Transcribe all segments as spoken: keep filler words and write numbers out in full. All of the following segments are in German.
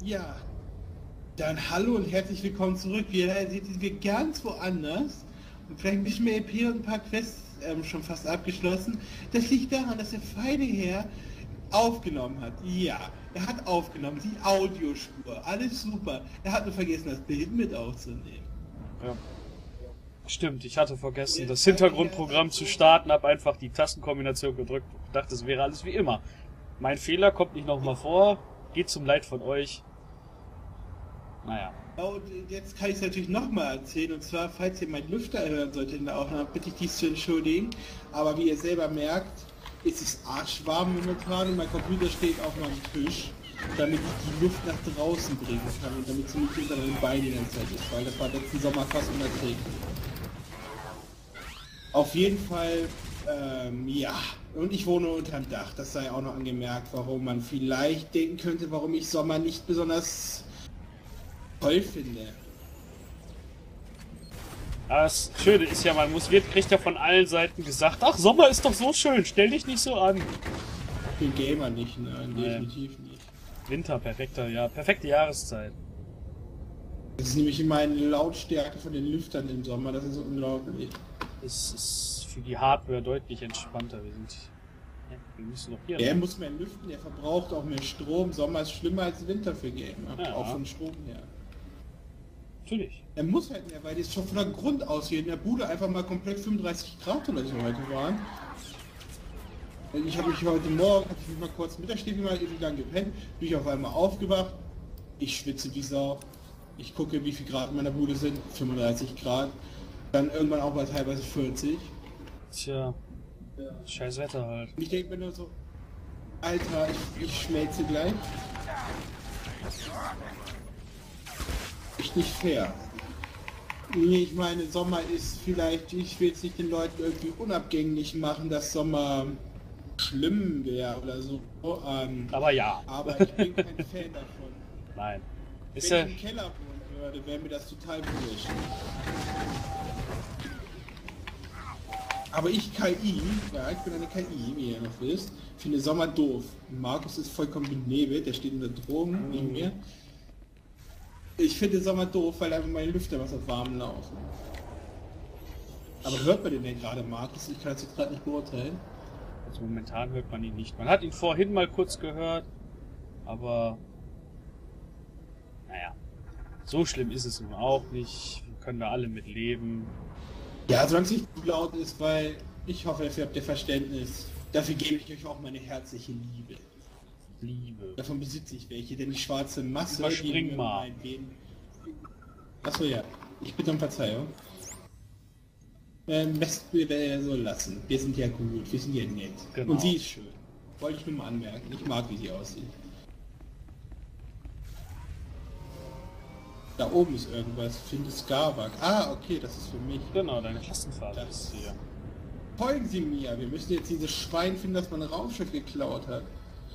Ja, dann hallo und herzlich willkommen zurück. Wir sind wir ganz woanders und vielleicht ein bisschen mehr E P und ein paar Quests ähm, schon fast abgeschlossen. Das liegt daran, dass der feine Herr aufgenommen hat. Ja, er hat aufgenommen, die Audiospur, alles super. Er hat nur vergessen, das Bild mit aufzunehmen. Ja. Stimmt, ich hatte vergessen, das Hintergrundprogramm zu starten, habe einfach die Tastenkombination gedrückt und dachte, es wäre alles wie immer. Mein Fehler kommt nicht nochmal vor, geht zum Leid von euch. Naja. Und jetzt kann ich es natürlich nochmal erzählen, und zwar, falls ihr meinen Lüfter hören solltet in der Aufnahme, bitte ich dies zu entschuldigen, aber wie ihr selber merkt, ist es arschwarm momentan und mein Computer steht auf meinem Tisch, damit ich die Luft nach draußen bringen kann und damit sie nicht unter den Beinen die ganze Zeit ist, weil das war letzten Sommer fast unerträglich. Auf jeden Fall, ähm, ja, und ich wohne unterm Dach, das sei auch noch angemerkt, warum man vielleicht denken könnte, warum ich Sommer nicht besonders toll finde. Das Schöne ist ja, man muss, wird, kriegt ja von allen Seiten gesagt, ach, Sommer ist doch so schön, stell dich nicht so an. Ich bin Gamer nicht, nein, definitiv nicht. Winter, perfekter, ja, perfekte Jahreszeit. Das ist nämlich immer eine Lautstärke von den Lüftern im Sommer, das ist unglaublich. Es ist für die Hardware deutlich entspannter. Wir sind. Ja, wir müssen noch hier. Der muss mehr lüften, der verbraucht auch mehr Strom. Sommer ist schlimmer als Winter für Gamer, Ja. auch von Strom her. Natürlich. Er muss halt mehr, weil die ist schon von der Grund aus hier in der Bude einfach mal komplett fünfunddreißig Grad oder so heute waren. Ich habe mich heute Morgen, hab ich mich mal kurz Mittagsschläfe mal ewig lang gepennt, bin ich auf einmal aufgewacht. Ich schwitze wie Sau. Ich gucke, wie viel Grad in meiner Bude sind. fünfunddreißig Grad. Dann irgendwann auch mal teilweise vierzig. Tja. Ja. Scheiß Wetter halt. Ich denke mir nur so, Alter, ich, ich schmelze gleich. Echt nicht fair. Nee, ich meine, Sommer ist vielleicht, ich will es nicht den Leuten irgendwie unabgänglich machen, dass Sommer schlimm wäre oder so. Ähm, aber ja. Aber ich bin kein Fan davon. Nein. Ist Wenn ja... ich im Keller wohnen würde, wäre mir das total wurscht. Aber ich K I, ja, ich bin eine K I, wie ihr noch wisst, finde Sommer doof. Markus ist vollkommen benebelt, der steht unter Drogen neben mir. Ich finde Sommer doof, weil einfach meine Lüfter was auf warm laufen. Aber hört man den denn gerade, Markus? Ich kann es jetzt gerade nicht beurteilen. Also momentan hört man ihn nicht. Man hat ihn vorhin mal kurz gehört, aber naja, so schlimm ist es nun auch nicht. Wir können da alle mit leben. Ja, solange es nicht zu laut ist, weil ich hoffe, dafür habt ihr Verständnis. Dafür gebe ich euch auch meine herzliche Liebe. Liebe. Davon besitze ich welche, denn die schwarze Masse... Überspring mal. Achso, ja. Ich bitte um Verzeihung. Ähm, besten wir äh, so lassen. Wir sind ja gut, wir sind ja nett. Genau. Und sie ist schön. Wollte ich nur mal anmerken. Ich mag, wie sie aussieht. Da oben ist irgendwas. Finde Skarbak. Ah, okay, das ist für mich. Genau, deine Klassenfahrt ist hier. Folgen Sie mir. Wir müssen jetzt dieses Schwein finden, das mein Raumschiff geklaut hat.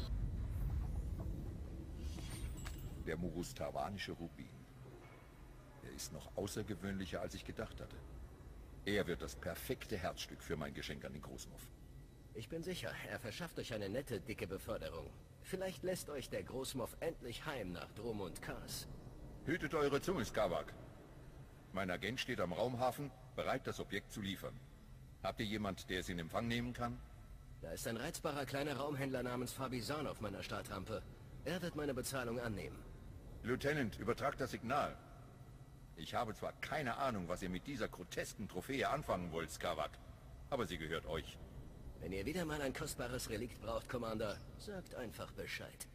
Der murustavanische Rubin. Er ist noch außergewöhnlicher, als ich gedacht hatte. Er wird das perfekte Herzstück für mein Geschenk an den Großmuff. Ich bin sicher, er verschafft euch eine nette, dicke Beförderung. Vielleicht lässt euch der Großmuff endlich heim nach Drum und Kars. Hütet eure Zunge, Skarbak. Mein Agent steht am Raumhafen, bereit, das Objekt zu liefern. Habt ihr jemand, der es in Empfang nehmen kann? Da ist ein reizbarer kleiner Raumhändler namens Fabisan auf meiner Startrampe. Er wird meine Bezahlung annehmen. Lieutenant, übertragt das Signal. Ich habe zwar keine Ahnung, was ihr mit dieser grotesken Trophäe anfangen wollt, Skarbak, aber sie gehört euch. Wenn ihr wieder mal ein kostbares Relikt braucht, Commander, sagt einfach Bescheid.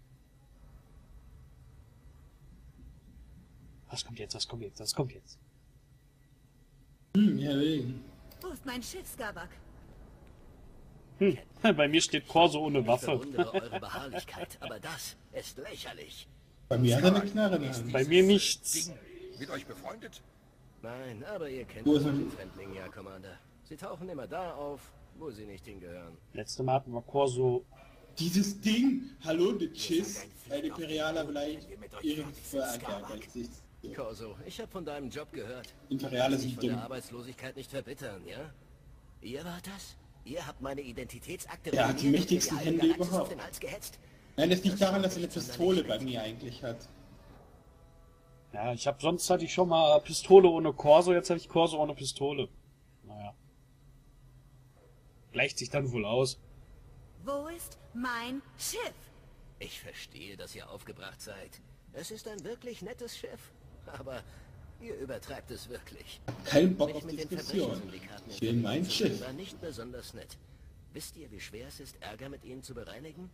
Was kommt jetzt, was kommt jetzt, was kommt jetzt? Hm, Herr Regen. Wo ist mein Schiff, Skarbak? Hm, bei mir steht Corso ohne Waffe. Ich bewundere eure Beharrlichkeit, aber das ist lächerlich. Bei mir hat er eine Knarre in der Hand. Bei mir nichts. Ding mit euch befreundet? Nein, aber ihr kennt Wo ist solche er? Fremdlinge ja, Commander. Sie tauchen immer da auf, wo sie nicht hingehören. Letzte Mal hatten wir Corso. Dieses Ding, hallo, der Chiss, ein Imperialer vielleicht ihren Verantwortung. Corso, ich habe von deinem Job gehört. Imperiale Lass dich sind von der dumm. Arbeitslosigkeit nicht verbittern, ja? Ihr wart das? Ihr habt meine Identitätsakte Er hat die ruiniert und mächtigsten mir die halbe Hände Galaxis auf überhaupt. den Hals gehetzt? Nein, das liegt daran, dass er eine Pistole bei mir eigentlich hat. Ja, ich hab sonst hatte ich schon mal Pistole ohne Corso, jetzt habe ich Corso ohne Pistole. Naja. Gleicht sich dann wohl aus. Wo ist mein Schiff? Ich verstehe, dass ihr aufgebracht seid. Es ist ein wirklich nettes Schiff. Aber ihr übertreibt es wirklich. Kein Bock Mich auf mit den Diskussion. Verbrechersyndikaten Ich will mein zu bringen, Schiff. war nicht besonders nett. Wisst ihr, wie schwer es ist, Ärger mit ihnen zu bereinigen?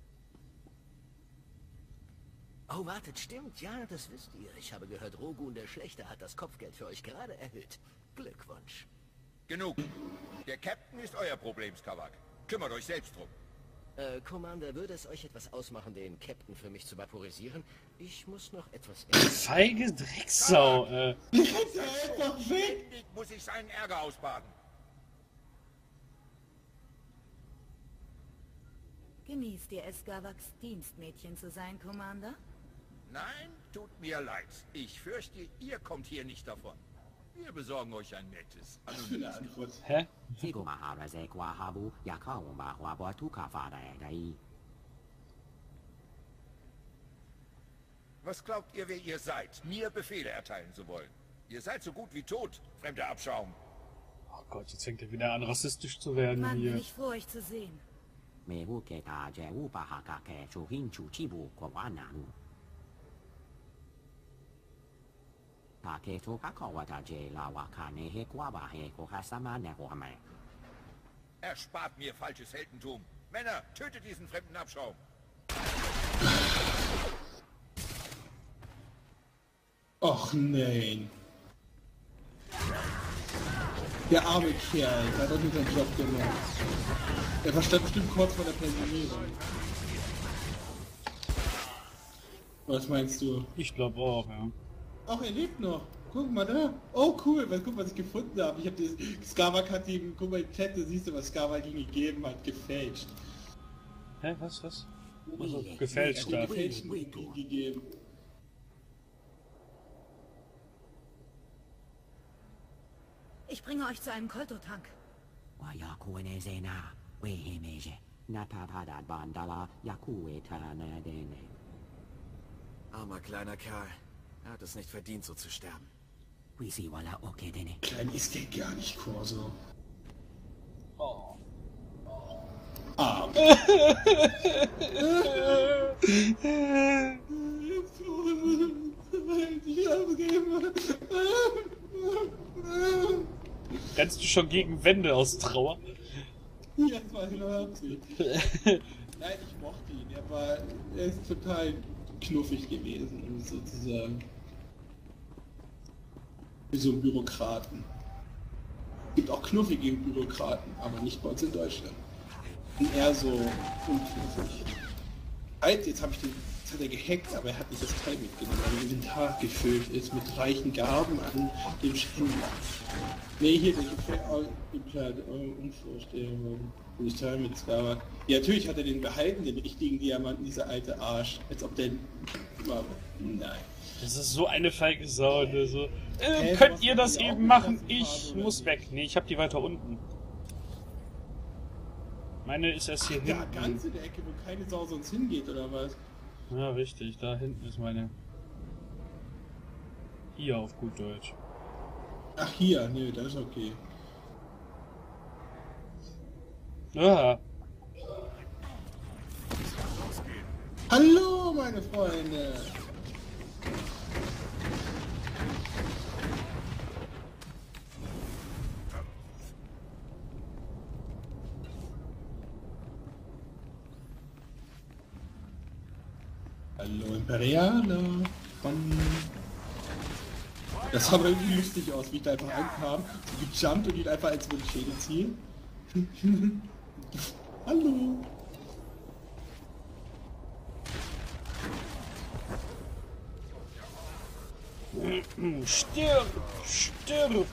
Oh, wartet, stimmt. Ja, das wisst ihr. Ich habe gehört, Rogun der Schlechte hat das Kopfgeld für euch gerade erhöht. Glückwunsch. Genug. Der Captain ist euer Problem, Skavak. Kümmert euch selbst drum. Äh, Commander, würde es euch etwas ausmachen, den Captain für mich zu vaporisieren? Ich muss noch etwas essen. Feige Drecksau, äh. Einfach weg! Ständig muss ich seinen Ärger ausbaden. Genießt ihr es, Skavaks Dienstmädchen zu sein, Commander? Nein, tut mir leid. Ich fürchte, ihr kommt hier nicht davon. Wir besorgen euch ein nettes, Was für eine anonymes Antwort. Hä? Was glaubt ihr, wer ihr seid, mir Befehle erteilen zu wollen? Ihr seid so gut wie tot, fremder Abschaum. Oh Gott, jetzt fängt er wieder an, rassistisch zu werden Mann, bin hier. ich froh, euch zu sehen. Erspart mir falsches Heldentum. Männer, tötet diesen fremden Abschaum. Och nein. Der arme Kerl, der hat doch nicht seinen Job gemacht. Er verstand bestimmt kurz vor der Pensionierung. Was meinst du? Ich glaube auch, ja. Ach, er lebt noch. Guck mal da. Oh cool, was, guck, was ich gefunden habe. Ich habe das... Skavak hat ihm... Guck mal im Chat, du siehst du, was Skavak ihm gegeben hat, gefälscht. Hä, was, was? Also, gefälscht Er da. hat ihm gefälscht ihm gegeben. Ich bringe euch zu einem Koltotank. Armer kleiner Kerl. Er hat es nicht verdient, so zu sterben. Klein ist der gar nicht, Corso. Oh. Arm. Rennst du schon gegen Wände aus Trauer? Ja, das war überhaupt nicht. Nein, ich mochte ihn. Er war, er ist total knuffig gewesen, um es sozusagen. Wie so ein Bürokraten. Es gibt auch knuffige Bürokraten, aber nicht bei uns in Deutschland. Und eher so unknuffig. Halt, jetzt habe ich den, jetzt hat er gehackt, aber er hat nicht das Teil mitgenommen, weil das Inventar gefüllt ist mit reichen Gaben an dem Händler. Ne, hier, der gefällt auch Unvorstellung. Das Teil mit Skavak. Ja, natürlich hat er den behalten, den richtigen Diamanten, dieser alte Arsch. Als ob der... Nein. Das ist so eine feige Sau, ne? So, äh, Hä, könnt was ihr haben das die auch eben mit machen? Klassenfarbe Ich oder muss wie? weg. Nee, ich hab die weiter unten. Meine ist erst hier Ja, hinten. ganz in der Ecke, wo keine Sau sonst hingeht, oder was? Ja, richtig. Da hinten ist meine... Hier auf gut Deutsch. Ach, hier, ne, das ist okay. Ah, Hallo, meine Freunde! Hallo, Imperialer! Von... Das sah aber irgendwie lustig aus, wie ich da einfach ankam, so gejumpt und ihn einfach als Windschädel ziehen. Hallo! stirb! Stirb!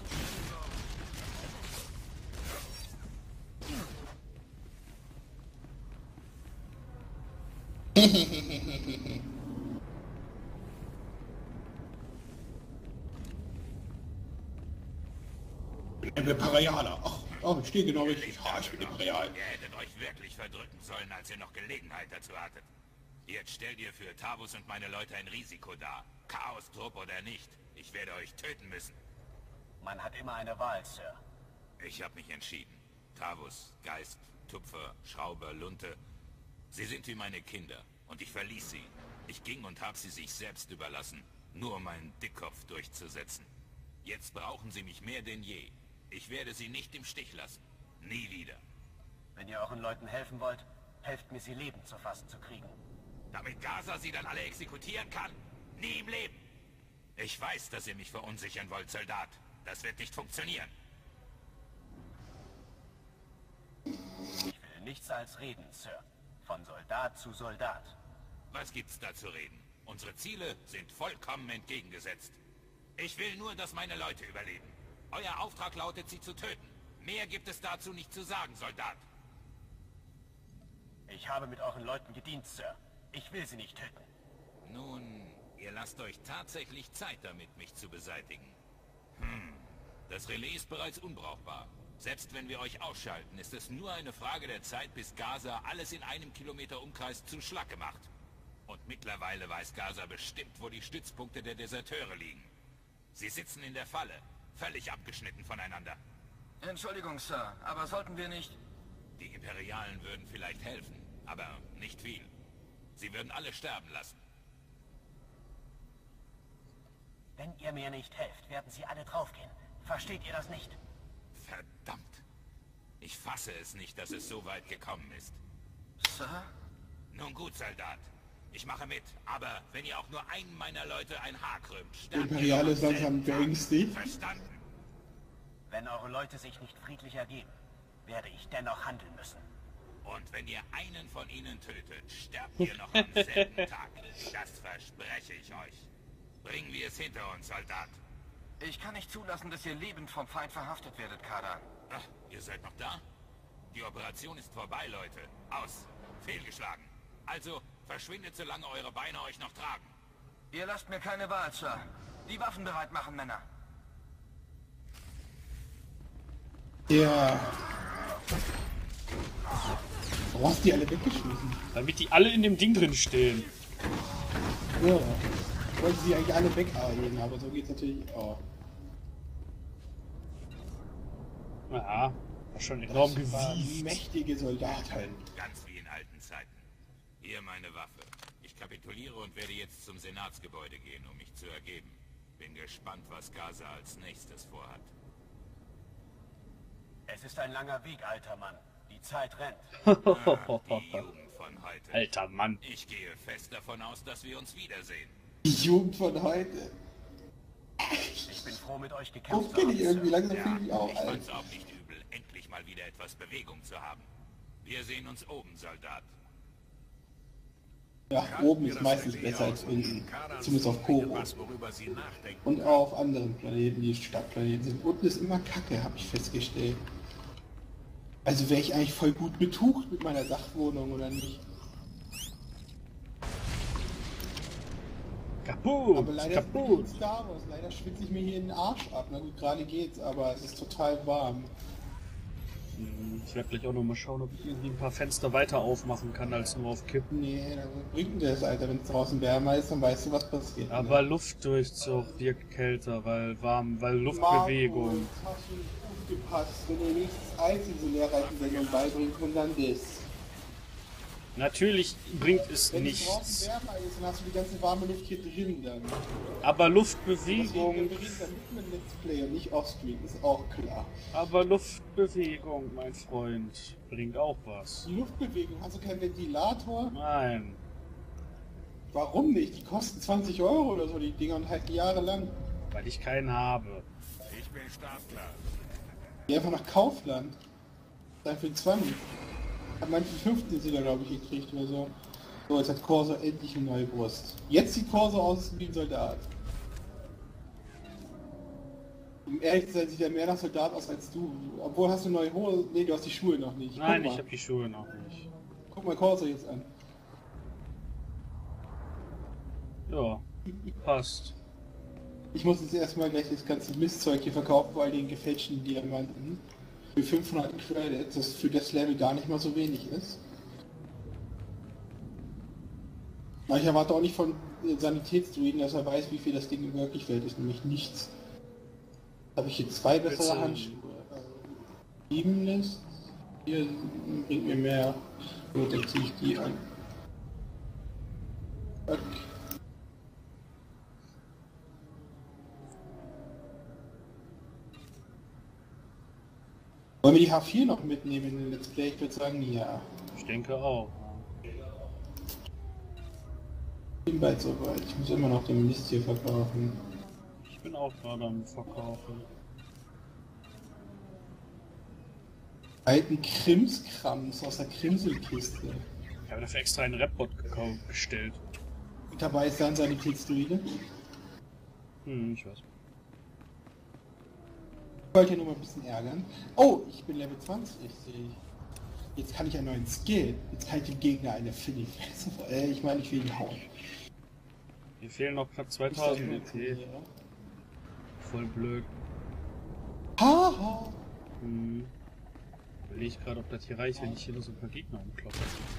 Imperialer! Ach, oh, ich stehe genau richtig. Ja, ich bin Imperial. Ihr hättet euch wirklich verdrücken sollen, als ihr noch Gelegenheit dazu hattet. Jetzt stellt ihr für Tavus und meine Leute ein Risiko dar. Chaos-Trupp oder nicht. Ich werde euch töten müssen. Man hat immer eine Wahl, Sir. Ich habe mich entschieden. Tavus, Geist, Tupfer, Schrauber, Lunte. Sie sind wie meine Kinder. Und ich verließ sie. Ich ging und habe sie sich selbst überlassen. Nur um meinen Dickkopf durchzusetzen. Jetzt brauchen sie mich mehr denn je. Ich werde sie nicht im Stich lassen. Nie wieder. Wenn ihr euren Leuten helfen wollt, helft mir, sie lebend zu fassen zu kriegen. Damit Gaza sie dann alle exekutieren kann? Nie im Leben. Ich weiß, dass ihr mich verunsichern wollt, Soldat. Das wird nicht funktionieren. Ich will nichts als reden, Sir. Von Soldat zu Soldat. Was gibt's da zu reden? Unsere Ziele sind vollkommen entgegengesetzt. Ich will nur, dass meine Leute überleben. Euer Auftrag lautet, sie zu töten. Mehr gibt es dazu nicht zu sagen, Soldat. Ich habe mit euren Leuten gedient, Sir. Ich will sie nicht töten. Nun, ihr lasst euch tatsächlich Zeit damit, mich zu beseitigen. Hm, das Relais ist bereits unbrauchbar. Selbst wenn wir euch ausschalten, ist es nur eine Frage der Zeit, bis Gaza alles in einem Kilometer Umkreis zu Schlacke macht. Und mittlerweile weiß Gaza bestimmt, wo die Stützpunkte der Deserteure liegen. Sie sitzen in der Falle, völlig abgeschnitten voneinander. Entschuldigung, Sir, aber sollten wir nicht... Die Imperialen würden vielleicht helfen, aber nicht viel. Sie würden alle sterben lassen. Wenn ihr mir nicht helft, werden sie alle draufgehen. Versteht ihr das nicht? Verdammt. Ich fasse es nicht, dass es so weit gekommen ist. Sir? Nun gut, Soldat. Ich mache mit, aber wenn ihr auch nur einen meiner Leute ein Haar krümmt, sterbt ihr Imperial am ist langsam selben Tag. beängstigt. Verstanden? Wenn eure Leute sich nicht friedlich ergeben, werde ich dennoch handeln müssen. Und wenn ihr einen von ihnen tötet, sterbt ihr noch am selben Tag. Das verspreche ich euch. Bringen wir es hinter uns, Soldat. Ich kann nicht zulassen, dass ihr lebend vom Feind verhaftet werdet, Kader. Ach, ihr seid noch da? Die Operation ist vorbei, Leute. Aus. Fehlgeschlagen. Also, verschwindet, solange eure Beine euch noch tragen. Ihr lasst mir keine Wahl, Sir. Die Waffen bereit machen, Männer. Ja. Warum hast du die alle weggeschmissen? Damit die alle in dem Ding drin stehen. Ja. Ich wollte sie eigentlich alle wegarbeiten, aber so geht's natürlich auch. Ja, war schon enorm Das war gewieft. mächtige Soldaten. Ganz wie in alten Zeiten. Hier meine Waffe. Ich kapituliere und werde jetzt zum Senatsgebäude gehen, um mich zu ergeben. Bin gespannt, was Gaza als nächstes vorhat. Es ist ein langer Weg, alter Mann. Die Zeit rennt. Ah, die Jugend von heute. Alter Mann. Ich gehe fest davon aus, dass wir uns wiedersehen. Die Jugend von heute. Ich bin froh, mit euch gekämpft Das zu kenne haben, ich irgendwie Sir. langsam, finde ich auch Ich alt. fand's auch nicht übel, endlich mal wieder etwas Bewegung zu haben. Wir sehen uns oben, Soldat. Ja, oben ist meistens besser als unten. Zumindest auf Koro. Und auch auf anderen Planeten, die Stadtplaneten sind. Unten ist immer Kacke, habe ich festgestellt. Also wäre ich eigentlich voll gut betucht mit meiner Dachwohnung, oder nicht? Kaputt, Aber leider kaputt. ist Star Wars. Leider schwitze ich mir hier den Arsch ab. Na gut, gerade geht's, aber es ist total warm. Ich werde gleich auch noch mal schauen, ob ich irgendwie ein paar Fenster weiter aufmachen kann, als nur auf Kippen. Nee, das bringt das, Alter. Wenn es draußen wärmer ist, dann weißt du, was passiert. Aber Luftdurchzug wirkt kälter, weil warm, weil Luftbewegung. Markus, hast du nicht aufgepasst, wenn ihr wenigstens eins in so Lehrreichenwendung beibringt und dann das. Natürlich bringt es Wenn es draußen nichts, wärmer ist, dann hast du die ganze warme Luft hier drin dann. aber Deswegen, Luftbewegung, wir reden da mitten im Let's Play und nicht offscreen, ist auch klar. aber Luftbewegung, mein Freund, bringt auch was. Die Luftbewegung, hast du keinen Ventilator? Nein, Warum nicht? Die kosten zwanzig Euro oder so, die Dinger, und halten jahrelang. weil ich keinen habe. Ich bin startklar. Geh einfach nach Kaufland. Sei für zwanzig. Hat manchen fünften sie da, glaube ich, gekriegt oder so. So, jetzt hat Corso endlich eine neue Brust. Jetzt sieht Corso aus wie ein Soldat. Um ehrlich zu sein, sieht er mehr nach Soldat aus als du. Obwohl, hast du neue Hose? Nee, du hast die Schuhe noch nicht. Guck Nein, mal. ich habe die Schuhe noch nicht. Guck mal Corso jetzt an. Ja, passt. Ich muss jetzt erstmal gleich das ganze Mistzeug hier verkaufen, weil den gefälschten Diamanten für fünfhundert Credits, das für das Level gar nicht mal so wenig ist. Aber ich erwarte auch nicht von äh, Sanitätsdruiden, dass er weiß, wie viel das Ding in Wirklichkeit ist, nämlich nichts. Habe ich hier zwei bessere Handschuhe. Sieben ist. Hier bringt mir mehr. Gut, dann ziehe ich die an. Okay. Wollen wir die H vier noch mitnehmen in den Let's Play? Ich würde sagen, ja. Ich denke auch. Ich bin bald soweit. Ich muss immer noch den Mist hier verkaufen. Ich bin auch gerade am Verkaufen. Alten Krimskrams aus der Krimselkiste. Ich habe dafür extra einen Rap-Bot gekauft, bestellt. Und dabei ist dann Sanitätsdruide. Hm, ich weiß. Ich wollte ja nur mal ein bisschen ärgern. Oh, ich bin Level zwanzig, sehe ich. Jetzt kann ich einen neuen Skill. Jetzt kann ich dem Gegner eine Philly Fresse. Äh, ich meine, ich will ihn hauen. Mir fehlen noch knapp zweitausend E P. Voll blöd. Haha! Hm. Überlege ich gerade, ob das hier reicht, wenn ich hier nur so ein paar Gegner umkloppe.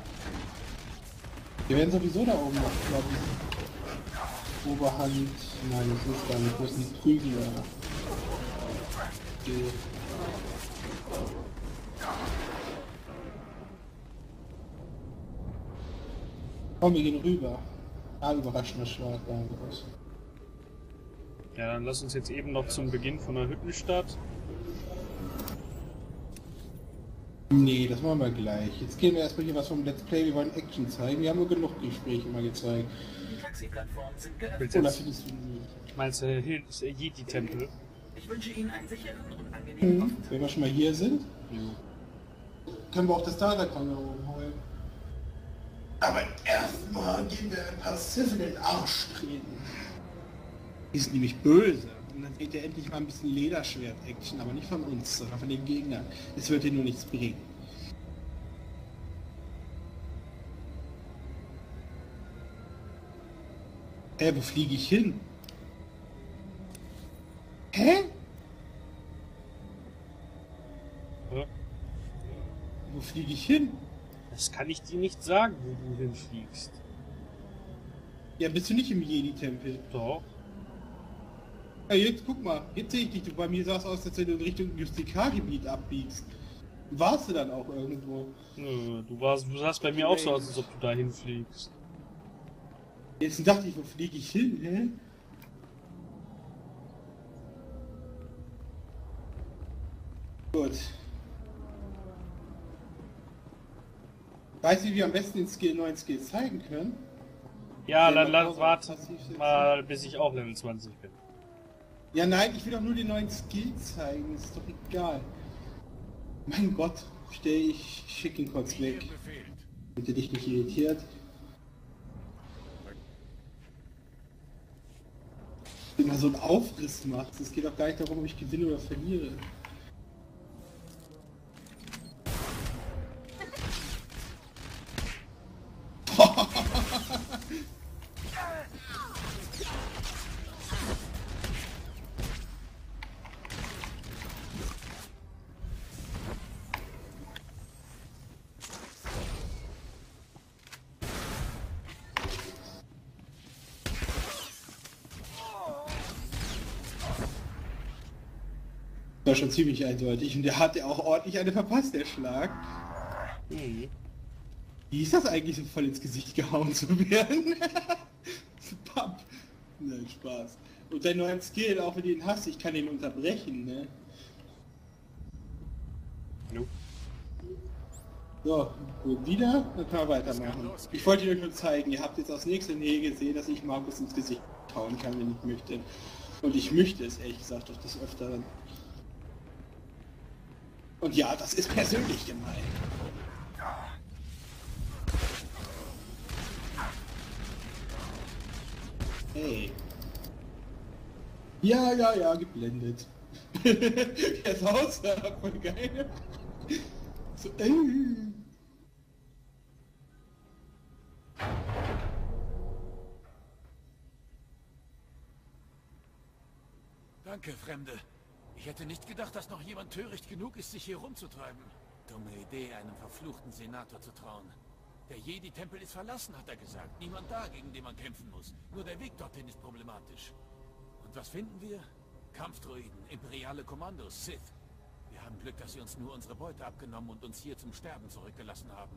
Wir werden sowieso da oben noch, glaube ich. Oberhand. Nein, das ist gar nicht. Wo ist die Prügler? Okay. Komm, wir gehen rüber. Ah, überraschender Schlag, da haben wir was. Ja, dann lass uns jetzt eben noch zum Beginn von der Hüttenstadt. Nee, das machen wir gleich. Jetzt gehen wir erstmal hier was vom Let's Play. Wir wollen Action zeigen. Wir haben nur genug Gespräche mal gezeigt. Die Taxiplattformen sind geöffnet. Oder findest du nie? Meinst du, hier ist der Yeti-Tempel? Ich wünsche Ihnen einen sicheren und angenehmen Mhm. Aufenthalt. Wenn wir schon mal hier sind, Jo. können wir auch das Datacon da oben holen. Aber erstmal gehen wir ein paar Sith in den Arsch treten. Die ist nämlich böse. Und dann seht ihr endlich mal ein bisschen Lederschwert-Action, aber nicht von uns, sondern von den Gegnern. Es wird dir nur nichts bringen. Hä, wo fliege ich hin? Hä? Ja. Wo fliege ich hin? Das kann ich dir nicht sagen, wo du hinfliegst. Ja, bist du nicht im Jedi-Tempel? Doch. Ja, jetzt guck mal, jetzt sehe ich dich. Du, bei mir sah es aus, als wenn du in Richtung Justikar-Gebiet abbiegst. Warst du dann auch irgendwo? Nö, du warst, du sahst bei mir auch so aus, als ob du da hinfliegst. Jetzt dachte ich, wo fliege ich hin, hä? Gut. Weißt du, wie wir am besten den Skill, neuen Skill zeigen können? Ja, Ja, dann mal lass, Pause, warte passiv setzen. mal, bis ich auch Level zwanzig bin. Ja, nein, ich will doch nur den neuen Skill zeigen. Ist doch egal. Mein Gott, stell ich, schick ihn kurz weg. Damit er dich nicht irritiert. Wenn man so einen Aufriss macht, es geht auch gar nicht darum, ob ich gewinne oder verliere. Das war schon ziemlich eindeutig und der hat ja auch ordentlich eine verpasst, der Schlag. Mhm. Wie ist das eigentlich, so voll ins Gesicht gehauen zu werden? So Papp. Nein, Spaß. Und dein neuen Skill, auch wenn du ihn hast, ich kann ihn unterbrechen, ne? Jo. So, gut, wieder, dann können wir weitermachen. Ich wollte euch nur zeigen, ihr habt jetzt aus nächster Nähe gesehen, dass ich Markus ins Gesicht hauen kann, wenn ich möchte. Und ich möchte es ehrlich gesagt doch des Öfteren. Und ja, das ist persönlich gemeint. Hey. Ja, ja, ja, geblendet. Der ist aus, voll geil. So, äh. Danke, Fremde. Ich hätte nicht gedacht, dass noch jemand töricht genug ist, sich hier rumzutreiben. Dumme Idee, einem verfluchten Senator zu trauen. Der Jedi-Tempel ist verlassen, hat er gesagt. Niemand da, gegen den man kämpfen muss. Nur der Weg dorthin ist problematisch. Und was finden wir? Kampfdroiden, imperiale Kommandos, Sith. Wir haben Glück, dass sie uns nur unsere Beute abgenommen und uns hier zum Sterben zurückgelassen haben.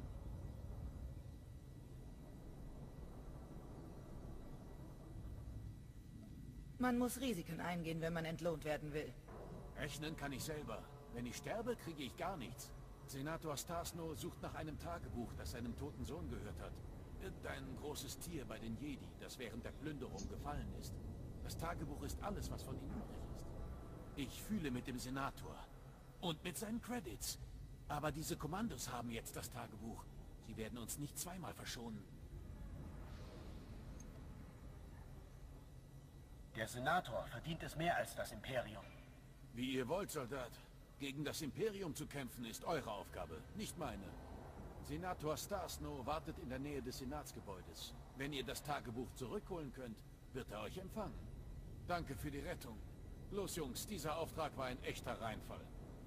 Man muss Risiken eingehen, wenn man entlohnt werden will. Rechnen kann ich selber. Wenn ich sterbe, kriege ich gar nichts. Senator Stasno sucht nach einem Tagebuch, das seinem toten Sohn gehört hat. Irgendein großes Tier bei den Jedi, das während der Plünderung gefallen ist. Das Tagebuch ist alles, was von ihm übrig ist. Ich fühle mit dem Senator. Und mit seinen Credits. Aber diese Kommandos haben jetzt das Tagebuch. Sie werden uns nicht zweimal verschonen. Der Senator verdient es mehr als das Imperium. Wie ihr wollt, Soldat. Gegen das Imperium zu kämpfen ist eure Aufgabe, nicht meine. Senator Stasno wartet in der Nähe des Senatsgebäudes. Wenn ihr das Tagebuch zurückholen könnt, wird er euch empfangen. Danke für die Rettung. Los, Jungs, dieser Auftrag war ein echter Reinfall.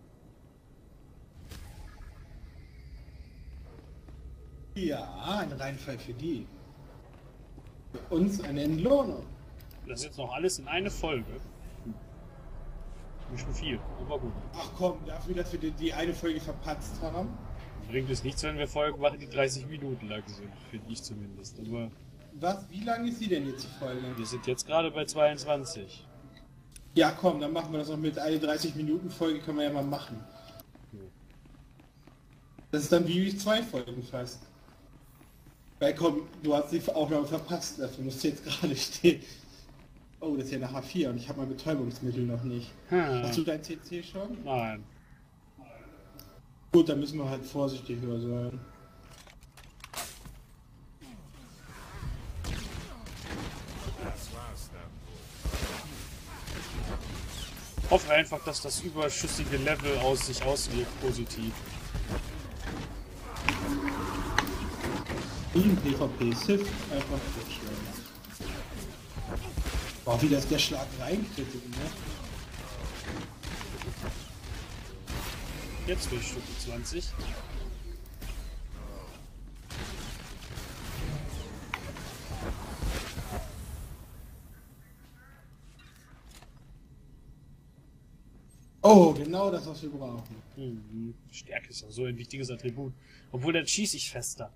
Ja, ein Reinfall für die. Für uns eine Entlohnung. Das ist jetzt noch alles in eine Folge. Nicht schon viel, aber gut. Ach komm, dafür, dass wir die, die eine Folge verpatzt haben. Bringt es nichts, wenn wir Folgen machen, die dreißig Minuten lang sind. Finde ich zumindest. Aber Was? Wie lang ist die denn jetzt, die Folge? wir sind jetzt gerade bei zweiundzwanzig. Ja komm, dann machen wir das noch mit eine dreißig Minuten Folge, können wir ja mal machen. Das ist dann wie zwei Folgen fast. Weil komm, du hast die Aufnahme verpasst, dafür musst du jetzt gerade stehen. Oh, das ist ja eine H vier und ich habe mein Betäubungsmittel noch nicht. Hm. Hast du dein C C schon? Nein. Gut, dann müssen wir halt vorsichtiger sein. Das war's dann. Hoffe einfach, dass das überschüssige Level aus sich auswirkt positiv. Wie im PvP, Sith einfach durchschlagen. Boah, wie das der Schlag reinkriegt, ne? Jetzt durch Stufe zwanzig. Oh, genau das, was wir brauchen. Mhm. Stärke ist auch so ein wichtiges Attribut. Obwohl, dann schieße ich fester.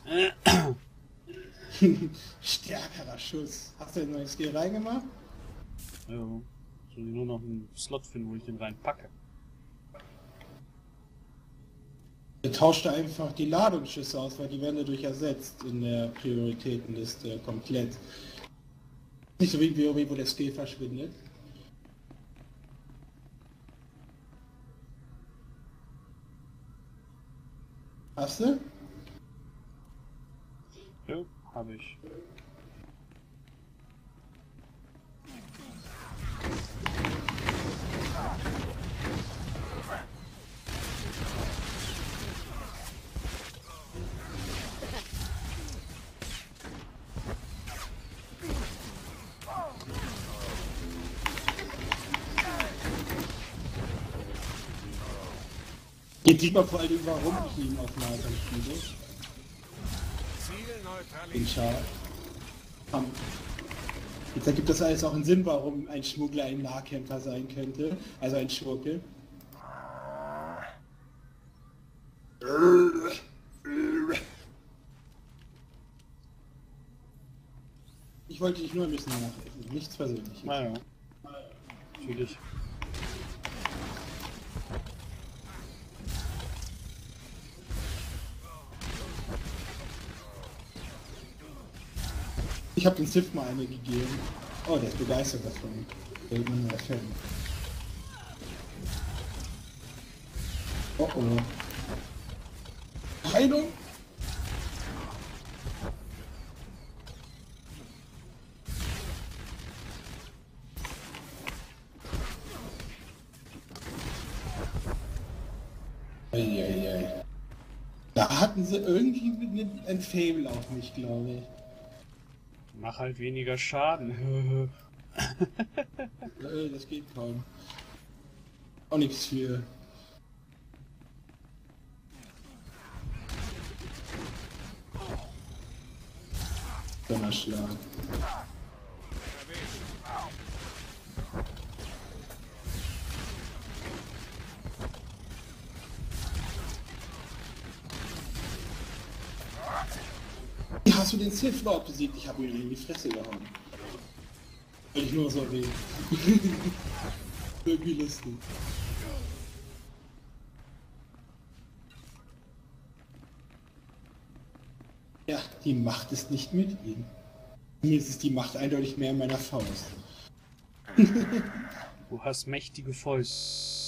Stärkerer Schuss. Hast du den neuen Skill reingemacht? Ja. Soll ich nur noch einen Slot finden, wo ich den reinpacke. Er tauschte einfach die Ladungsschüsse aus, weil die werden dadurch ersetzt in der Prioritätenliste komplett. Nicht so wie in WoW, wo der Skill verschwindet. Hast du? Ja, habe ich. Jetzt sieht man vor allem, warum ich ihn auf Nahkampf spiele. Den Schad. Jetzt ergibt das alles auch einen Sinn, warum ein Schmuggler ein Nahkämpfer sein könnte. Also ein Schurke. Ich wollte dich nur ein bisschen nachhelfen, nichts Persönliches. Naja. Natürlich. Ich habe den Sith mal eine gegeben. Oh, der ist begeistert davon. Der ist ein neuer Fan. Oh oh. Heilung! Eieiei. Da hatten sie irgendwie ein Faible auf mich, glaube ich. Mach halt weniger Schaden. Äh, das geht kaum. Auch nichts für. Donnerschlag. Wie hast du den Sith Lord besiegt? Ich habe ihn in die Fresse gehauen. Weil ich nur so weh. Irgendwie lustig. Ja, die Macht ist nicht mit ihm. Mir ist die Macht eindeutig mehr in meiner Faust. Du hast mächtige Fäuste.